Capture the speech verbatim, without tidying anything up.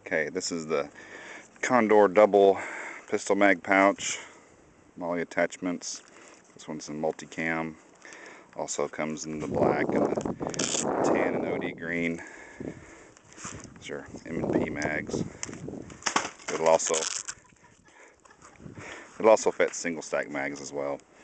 Okay, this is the Condor double pistol mag pouch. Molly attachments. This one's in multicam. Also comes in the black and the tan and O D green. These are M and P mags. It'll also it'll also fit single stack mags as well.